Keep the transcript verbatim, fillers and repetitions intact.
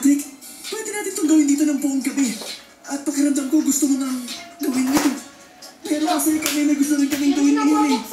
Rick, pwede natin itong gawin dito ng buong gabi. At pakiramdam ko gusto mo nang gawin nito. Pero kasi kami may gusto rin kaming gawin ngayon eh.